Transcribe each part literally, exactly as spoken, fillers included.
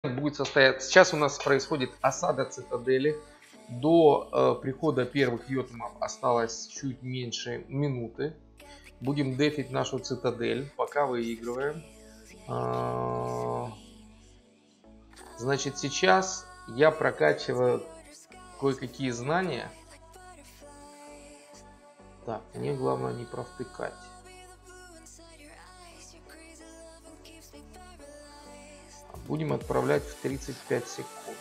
будет состоять. Сейчас у нас происходит осада цитадели. До э, прихода первых йотунов осталось чуть меньше минуты. Будем дефить нашу цитадель, пока выигрываем. А, значит, сейчас я прокачиваю кое-какие знания. Так, мне главное не провтыкать. Будем отправлять в тридцать пять секунд.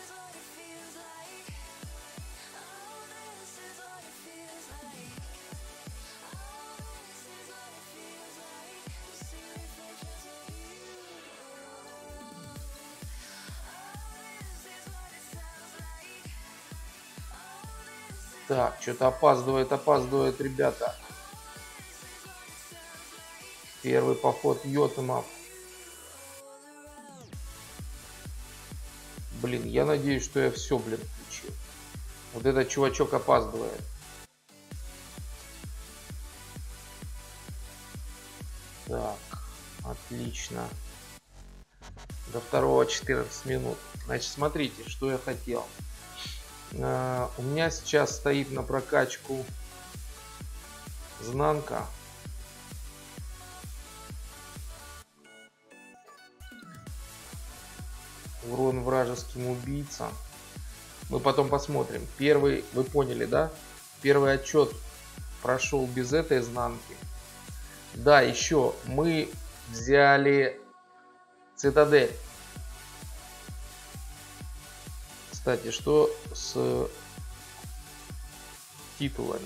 Так, что-то опаздывает, опаздывает, ребята. Первый поход йотунов. Блин, я надеюсь, что я все, блин, включил. Вот этот чувачок опаздывает. Так, отлично. До второго четырнадцать минут. Значит, смотрите, что я хотел. Uh, у меня сейчас стоит на прокачку знанка. Урон вражеским убийцам. Мы потом посмотрим. Первый, вы поняли, да? Первый отчет прошел без этой знанки. Да, еще мы взяли цитадель. Кстати, что с титулами?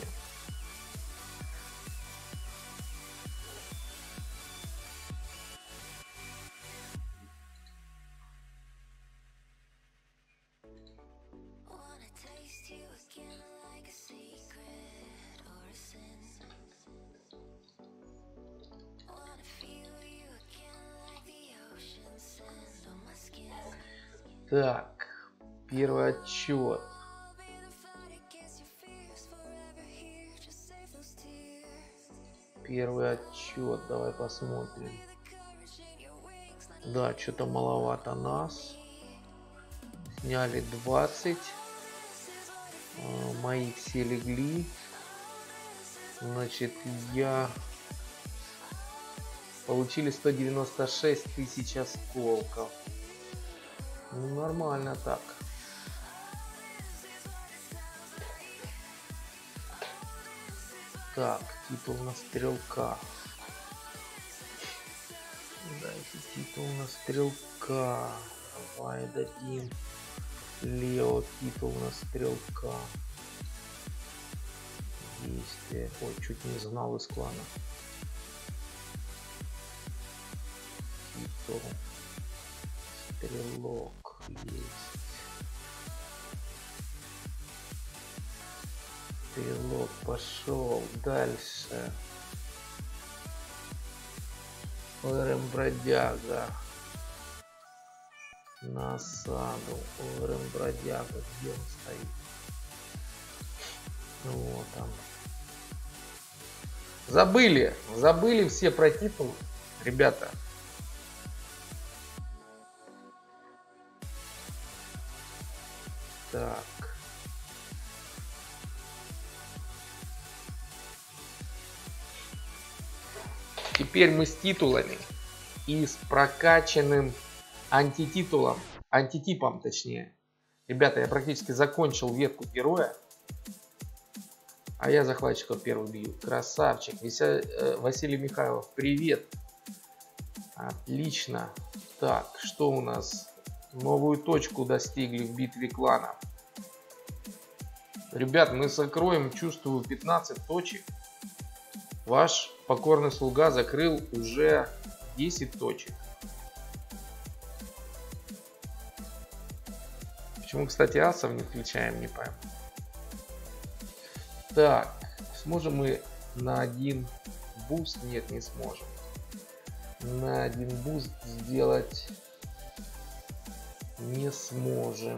Так, первый отчет. Первый отчет, давай посмотрим. Да, что-то маловато нас. Сняли двадцать. Мои все легли. Значит, я... Получили сто девяносто шесть тысяч осколков. Ну, нормально так. Так, титул на стрелка. Дайте титул на стрелка. Давай дадим Лео титул на стрелка. Действие. Ой, чуть не знал из клана. Титул. Стрелок есть. Стрелок пошел дальше. ОРМ бродяга. На осаду. ОРМ бродяга. Где он стоит? Вот он. Забыли. Забыли все про титул. Ребята. Так. Теперь мы с титулами и с прокачанным антититулом, антитипом точнее. Ребята, я практически закончил ветку героя. А я захватчиков первый бью. Красавчик. Василий Михайлов, привет. Отлично. Так, что у нас? Новую точку достигли в битве кланов. Ребят, мы закроем, чувствую, пятнадцать точек. Ваш покорный слуга закрыл уже десять точек. Почему, кстати, асов не включаем, не пойму. Так, сможем мы на один буст? Нет, не сможем. На один буст сделать не сможем.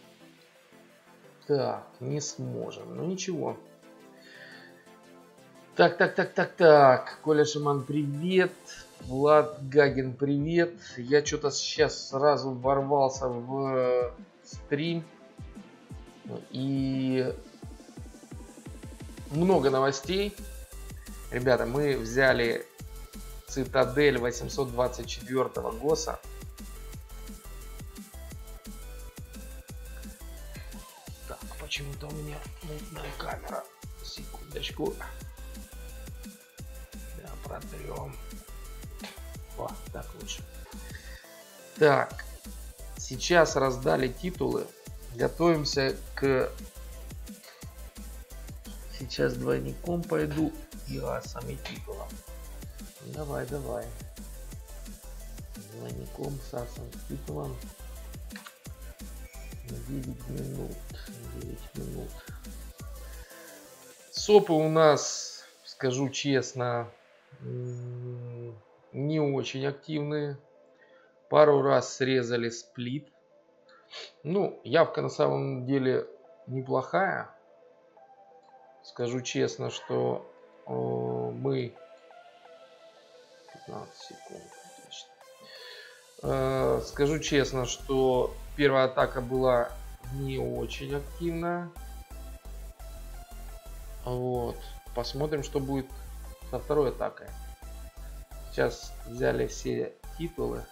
Так, не сможем. Ну ничего. Так, так, так, так, так. Коля Шиман, привет. Влад Гагин, привет. Я что-то сейчас сразу ворвался в стрим. И много новостей. Ребята, мы взяли Цитадель восемьсот двадцать четвёртого ГОСа. Так, почему-то у меня мутная камера. Секундочку. Да, протрем. О, так лучше. Так, сейчас раздали титулы. Готовимся к... Сейчас двойником пойду и асами титулом. Давай, давай. Двойником с асом титулом. девять минут. девять минут. Сопы у нас, скажу честно, не очень активные. Пару раз срезали сплит. Ну, явка на самом деле неплохая. Скажу честно, что э, мы... пятнадцать секунд. Э, скажу честно, что первая атака была не очень активная. Вот. Посмотрим, что будет со второй атакой. Сейчас взяли все титулы.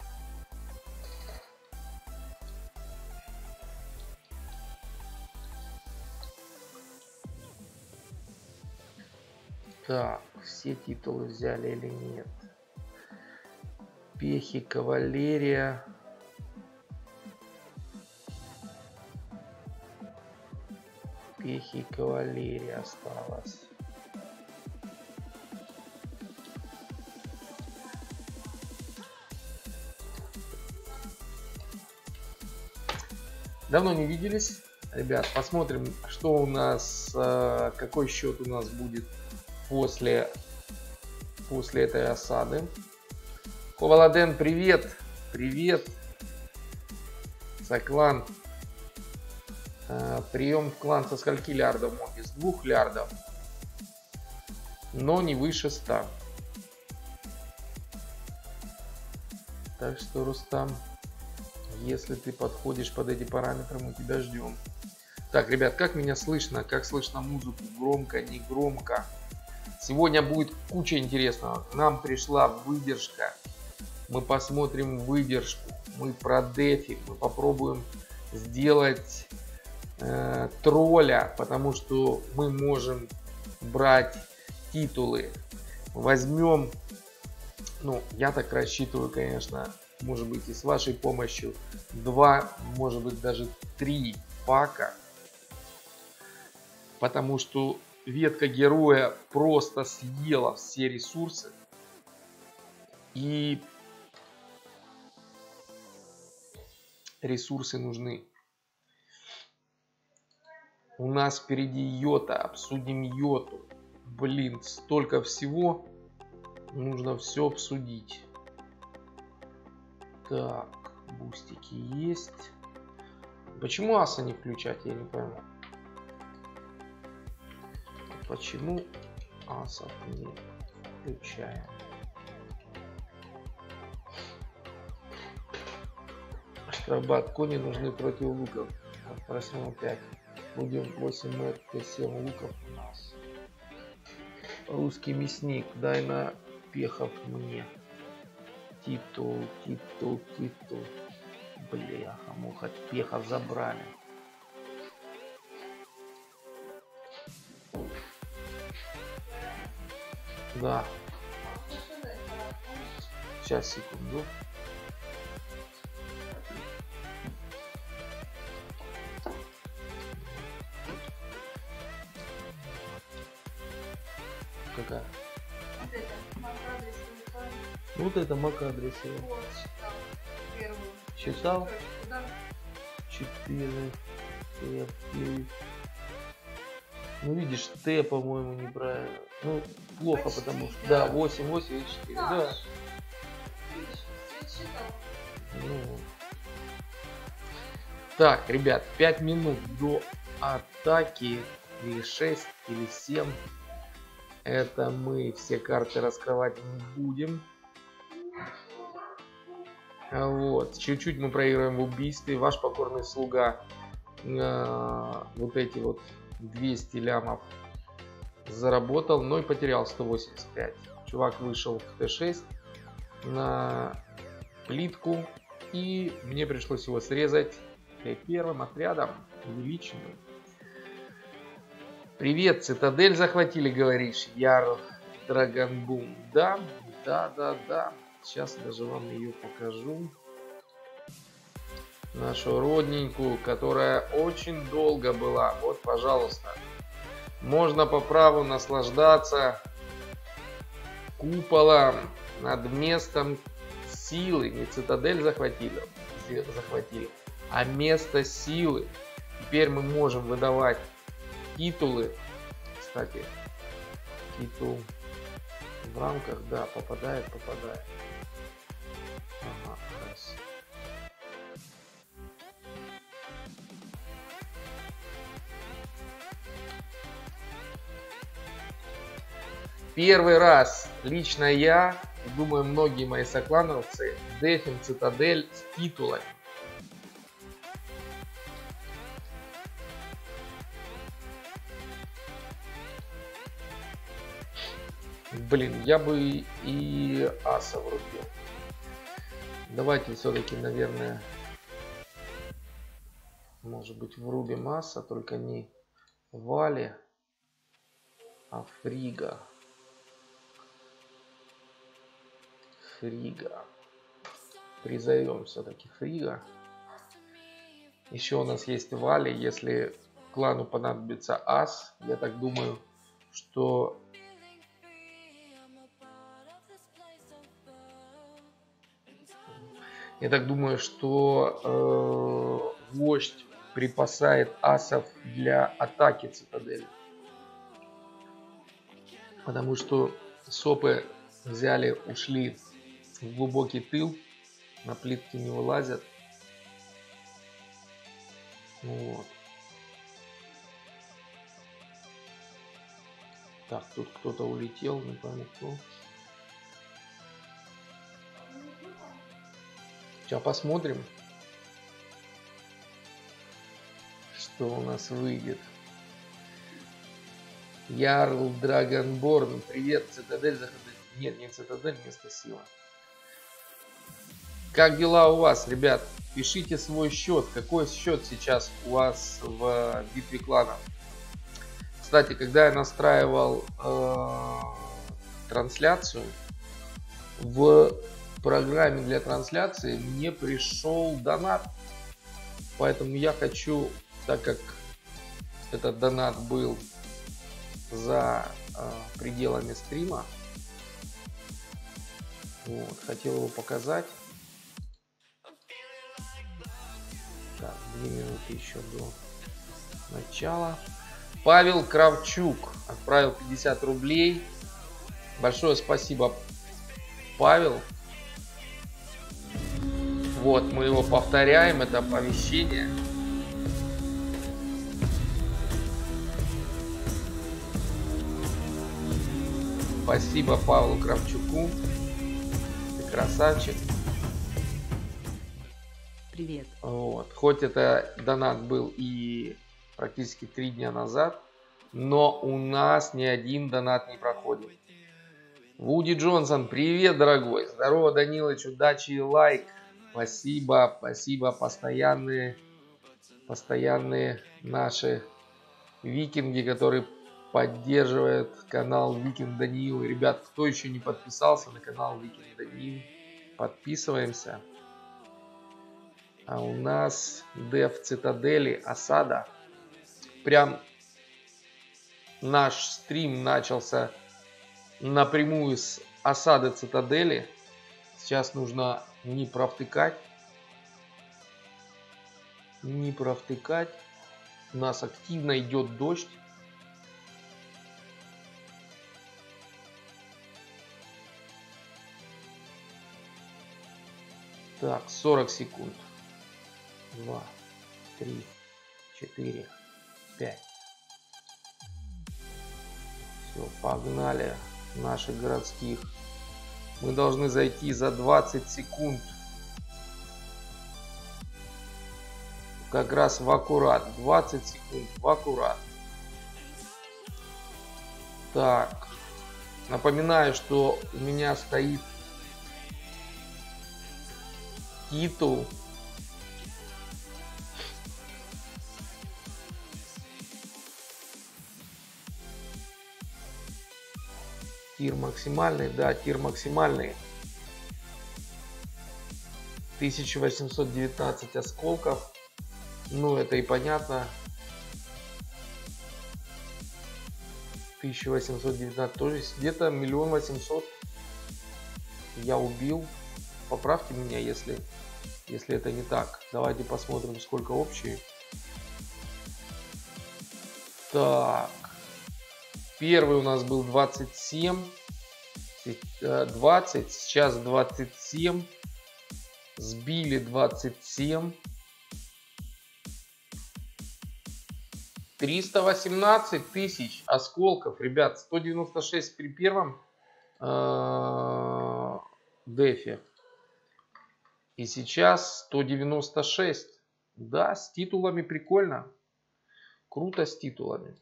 Так, все титулы взяли или нет? Пехи, кавалерия. Пехи и кавалерия осталось. Давно не виделись. Ребят, посмотрим, что у нас, какой счет у нас будет после, после этой осады. Коваладен, привет! Привет! Соклан. Прием в клан со скольки лярдов? Из двух лярдов. Но не выше ста. Так что, Рустам, если ты подходишь под эти параметры, мы тебя ждем. Так, ребят, как меня слышно? Как слышно музыку? Громко, не громко? Сегодня будет куча интересного. К нам пришла выдержка. Мы посмотрим выдержку. Мы продефим. Мы попробуем сделать э, тролля, потому что мы можем брать титулы. Возьмем, ну, я так рассчитываю, конечно, может быть, и с вашей помощью, два, может быть, даже три пака. Потому что ветка героя просто съела все ресурсы. И ресурсы нужны. У нас впереди йота. Обсудим йоту. Блин, столько всего. Нужно все обсудить. Так, бустики есть. Почему аса не включать, я не пойму. Почему асов не включаем? Штрафбат. Кони нужны против луков. Просим опять. Будем восемь мэт, семь луков у нас. Русский мясник. Дай на пехов мне. Титул, титул, титул. Бляха, муха, пехов забрали. Да. Сейчас, секунду. Какая? Вот это мак-адрес. Вот, читал. Первую. Читал? Да. четыре. Ну видишь, Т, по-моему, неправильно. Ну, плохо, почти, потому что... Да, восемь, восемь и четыре. Да. Да. Видишь, ну. Так, ребят, пять минут до атаки. Или шесть, или семь. Это мы все карты раскрывать не будем. Вот. Чуть-чуть мы проиграем в убийстве. Ваш покорный слуга э, вот эти вот двести лямов заработал, но и потерял сто восемьдесят пять. Чувак вышел в тэ шесть на плитку, и мне пришлось его срезать первым отрядом увеличенным. Привет, цитадель захватили, говоришь, Ярл Драгонбум. Да, да, да, да. Сейчас даже вам ее покажу. Нашу родненькую, которая очень долго была. Вот, пожалуйста. Можно по праву наслаждаться куполом над местом силы. Не цитадель захватили, захватили, а место силы. Теперь мы можем выдавать титулы. Кстати, титул в рамках, да, попадает, попадает. Ага, раз. Первый раз лично я, думаю, многие мои соклановцы, дефим цитадель с титулами. Блин, я бы и аса врубил. Давайте все-таки, наверное, может быть, врубим аса, только не Вали, а Фрига. Фрига. Призовем все-таки Фрига. Еще у нас есть Вали. Если клану понадобится ас, я так думаю, что я так думаю, что э, вождь припасает асов для атаки цитадели. Потому что сопы взяли, ушли в глубокий тыл, на плитки не вылазят. Вот. Так, тут кто-то улетел, не помню кто. Сейчас посмотрим, что у нас выйдет. Ярл Драгонборн, привет, цитадель заходит. Нет, не цитадель, место сила. Как дела у вас, ребят? Пишите свой счет. Какой счет сейчас у вас в битве кланов? Кстати, когда я настраивал э, трансляцию, в программе для трансляции мне пришел донат. Поэтому я хочу, так как этот донат был за э, пределами стрима, вот, хотел его показать. Так, две минуты еще до начала. Павел Кравчук отправил пятьдесят рублей. Большое спасибо, Павел. Вот, мы его повторяем, это оповещение. Спасибо Павлу Кравчуку. Ты красавчик. Привет. Вот. Хоть это донат был и практически три дня назад, но у нас ни один донат не проходит. Вуди Джонсон, привет, дорогой. Здорово, Данилыч, удачи и лайк. Спасибо, спасибо, постоянные, постоянные наши викинги, которые поддерживают канал Викинг Даниил. Ребят, кто еще не подписался на канал Викинг Даниил, подписываемся. А у нас деф цитадели осада. Прям наш стрим начался напрямую с осады цитадели. Сейчас нужно не провтыкать. Не провтыкать. У нас активно идет дождь. Так, сорок секунд. Два, три, четыре, пять. Все, погнали наших городских. Мы должны зайти за двадцать секунд. Как раз в аккурат. двадцать секунд в аккурат. Так. Напоминаю, что у меня стоит титул. Тир максимальный, да, тир максимальный. тысяча восемьсот девятнадцать осколков. Ну, это и понятно. тысяча восемьсот девятнадцать, то есть где-то миллион восемьсот я убил. Поправьте меня, если, если это не так. Давайте посмотрим, сколько общий. Так. Первый у нас был двадцать семь. двадцать, сейчас двадцать семь. Сбили двадцать семь. триста восемнадцать тысяч осколков, ребят. сто девяносто шесть при первом э, дефе. И сейчас сто девяносто шесть. Да, с титулами прикольно. Круто с титулами.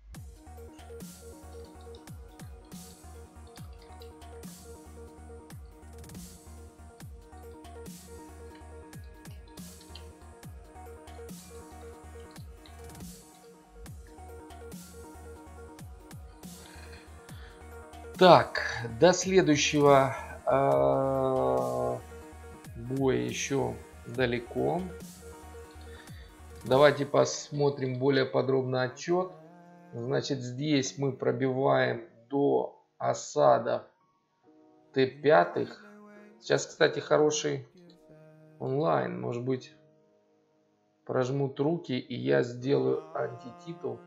Так, до следующего э, боя еще далеко. Давайте посмотрим более подробно отчет. Значит, здесь мы пробиваем до осадов Т пять. Сейчас, кстати, хороший онлайн. Может быть, прожмут руки, и я сделаю антититул.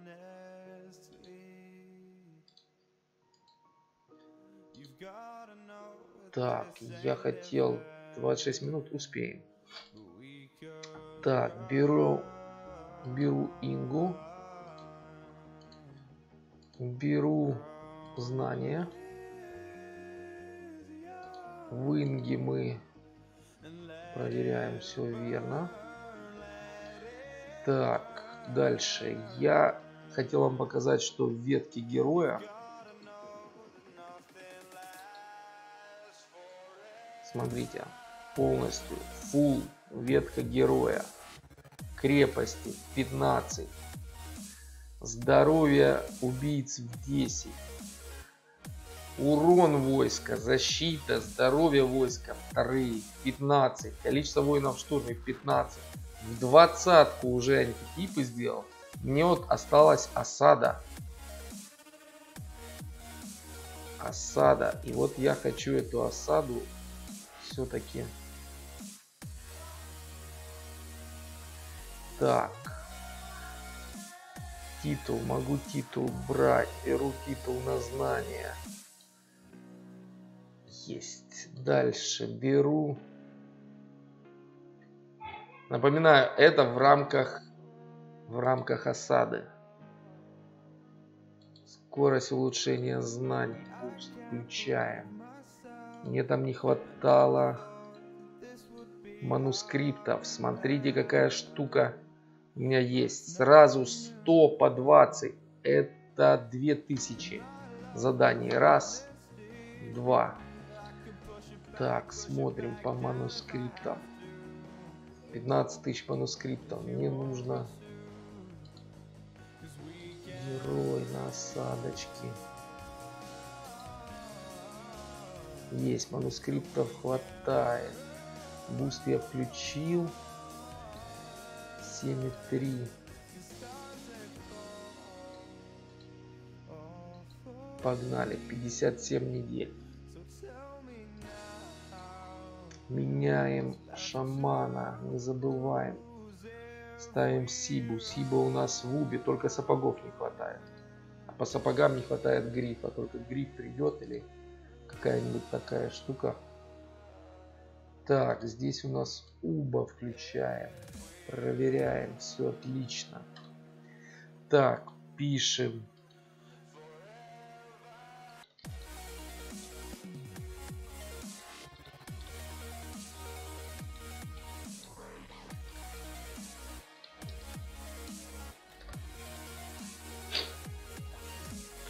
Так, я хотел двадцать шесть минут, успеем. Так, беру, беру Ингу, беру знания. В Инге мы проверяем, все верно. Так, дальше. Я хотел вам показать, что в ветке героя, смотрите, полностью full ветка героя. Крепости пятнадцать. Здоровье убийц в десять. Урон войска, защита, здоровье войска вторые пятнадцать. Количество воинов в штурме пятнадцать. В двадцатку уже антитипы сделал. Мне вот осталась осада. Осада. И вот я хочу эту осаду все-таки. Так. Титул. Могу титул брать. Беру титул на знание. Есть. Дальше беру. Напоминаю, это в рамках в рамках осады. Скорость улучшения знаний. Буст включаем. Мне там не хватало манускриптов. Смотрите, какая штука у меня есть. Сразу сто по двадцать. Это две тысячи заданий. Раз, два. Так, смотрим по манускриптам. пятнадцать тысяч манускриптов. Мне нужно герой на осадочке. Есть, манускриптов хватает. Буст я включил. семь и три. Погнали. пятьдесят семь недель. Меняем шамана. Не забываем. Ставим Сибу. Сиба у нас в Убе. Только сапогов не хватает. А по сапогам не хватает грифа. Только гриф придет или какая-нибудь такая штука. Так, здесь у нас Уба включаем. Проверяем. Все отлично. Так, пишем.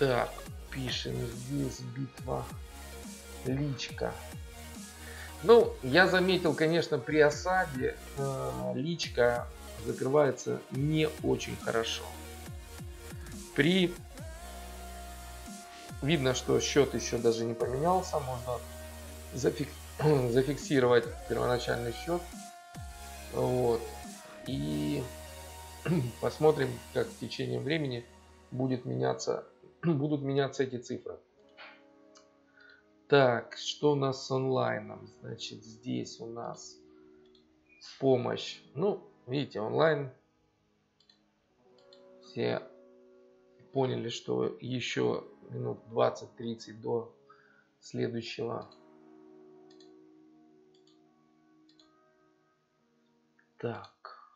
Так, пишем здесь битва личка. Ну, я заметил, конечно, при осаде э, личка закрывается не очень хорошо. При видно, что счет еще даже не поменялся, можно зафик... зафиксировать первоначальный счет. Вот. И посмотрим, как в течение времени будет меняться, будут меняться эти цифры. Так, что у нас с онлайном? Значит, здесь у нас помощь. Ну, видите, онлайн. Все поняли, что еще минут двадцать-тридцать до следующего. Так.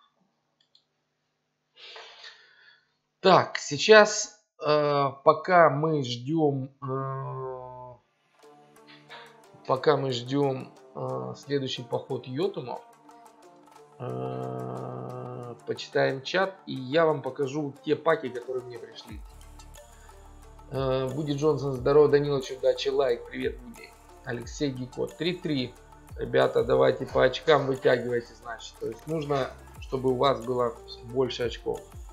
Так, сейчас, э, пока мы ждем, э, пока мы ждем э, следующий поход йотунов, э, почитаем чат, и я вам покажу те паки, которые мне пришли. Э, будет Джонсон, здорово, Данилович, удачи, лайк, привет, Миди. Алексей Гикот, три-три. Ребята, давайте по очкам вытягивайте, значит. То есть нужно, чтобы у вас было больше очков.